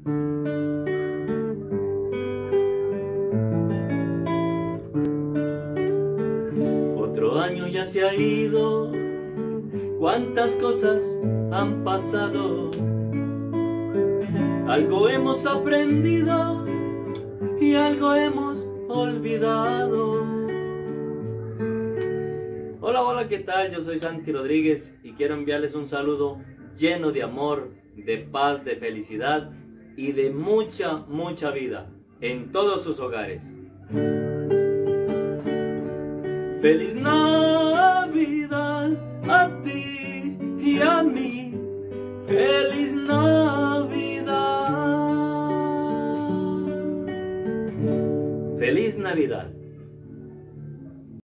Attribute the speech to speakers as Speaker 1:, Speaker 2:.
Speaker 1: Otro año ya se ha ido, cuántas cosas han pasado. Algo hemos aprendido y algo hemos olvidado. Hola, hola, ¿qué tal? Yo soy Santi Rodríguez y quiero enviarles un saludo lleno de amor, de paz, de felicidad y de mucha, mucha vida en todos sus hogares. Feliz Navidad a ti y a mí. Feliz Navidad. Feliz Navidad.